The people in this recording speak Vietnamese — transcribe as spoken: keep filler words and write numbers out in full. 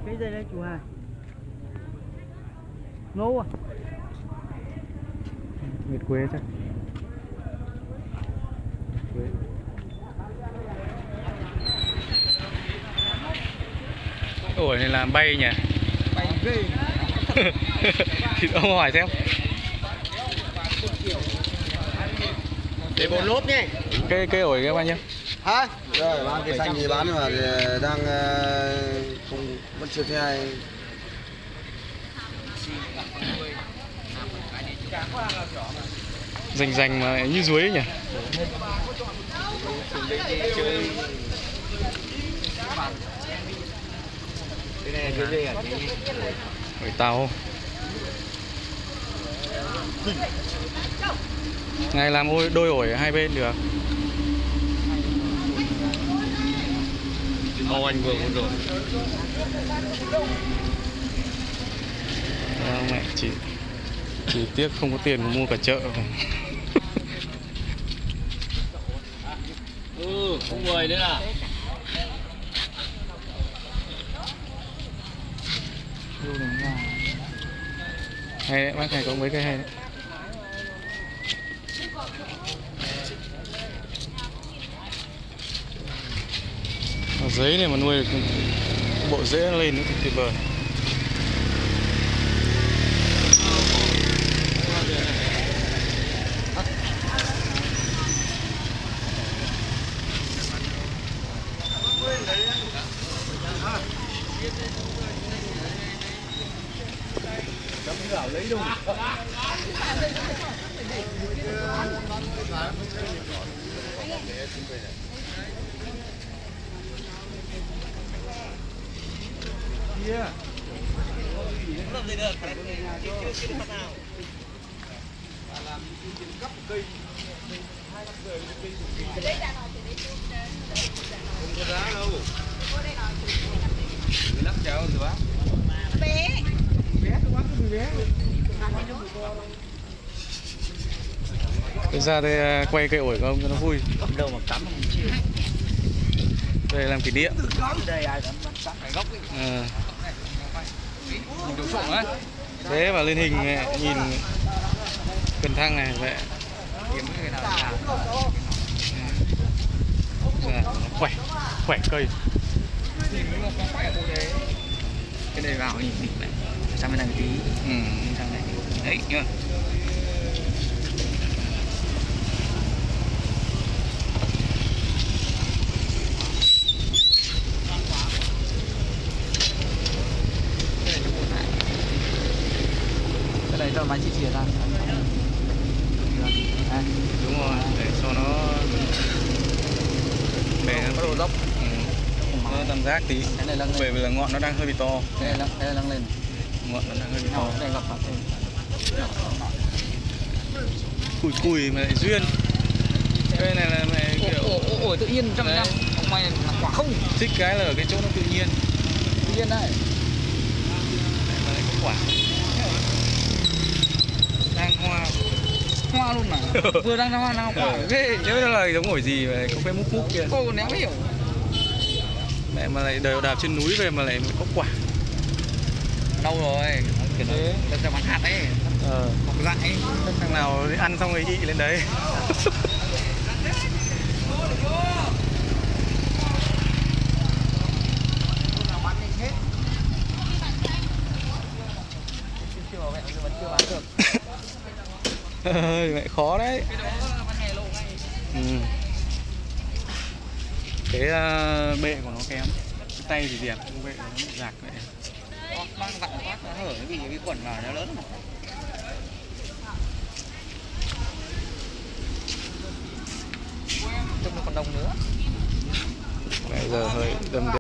Cái dây đấy chú Hà. Ngô à? Nguyệt quế chắc. Quế. Ủa này làm bay nhỉ? Bay ghê. Thì ông hỏi xem. Để bộ lốp nhé. Cây cây ổi cái bao nhiêu? Hả? Rồi bán cây xanh gì bán mà đang không vẫn chưa thấy ai. Rành rành mà như chuối nhỉ? Cái này cái gì à? Ổi tàu. Ngày làm ôi đôi ổi ở hai bên được. Mau anh vừa muốn rồi. À, mẹ chỉ chỉ tiếc không có tiền mua cả chợ. Ừ, không mười đấy là. Hay đấy, bác này có mấy cây hay đấy. Ở giấy này mà nuôi được bộ rễ nó lên nữa thì tuyệt vời. Lấy đâu. Yeah. Làm gì được, cái chưa chưa chưa được nào. Làm những cấp cây. Không có giá đâu. Lắc cháo rồi bác. Bé. Bé tôi bán cái bé. Thực ra đây quay cây ổi của ông cho nó vui. Đâu mà cắm không chịu. Đây làm kỷ niệm. Đây ai cắm phải gốc ấy. À. Mình đồ sụng á. Thế và lên hình nhìn cần thăng này vậy. Kiếm cái nào làm. À, khỏe, khỏe cây. Cái này vào nhìn đỉnh này. Sang bên này một tí. Ừ. Sang này. Đấy nhá. Cái này cho máy chị chìa ra. À, Đúng rồi, để cho nó bè nó độ dốc. ừ. Nó tam giác tí. Cái này lăng lên. Bởi vì là ngọn nó đang hơi bị to. Cái này lăng, cái này lăng lên. Ngọn nó đang hơi bị to. Cái này gập vào thêm. Cùi cùi mà lại duyên. Cái này là mày kiểu Ồ, ồ, ồ, tự nhiên trăm năm. Ông mày là quả không? thích cái là ở cái chỗ nó tự nhiên. Tự nhiên đấy. Mà lại có quả. Đang hoa. Hoa luôn mà. Vừa đang ra hoa nào quả ghê. Nhớ nó là giống ổi gì mà có cái múc múc kia. Cô còn néo hiểu. Mẹ mà lại đều đạp trên núi về mà lại có quả. Đâu rồi? Kiểu nó nó cho bán hạt ấy. Ờ. Mọc dại ấy. Thằng nào ăn xong rồi ị lên đấy. Mẹ khó đấy. Ừ. Cái uh, bệ của nó kém. Cái tay thì đẹp, cái bệ nó bị rạc vậy. Mang vặn phát nó hở cái bị cái quẩn vào nó lớn mà. Trông nó còn đông nữa. Bây giờ hơi đâm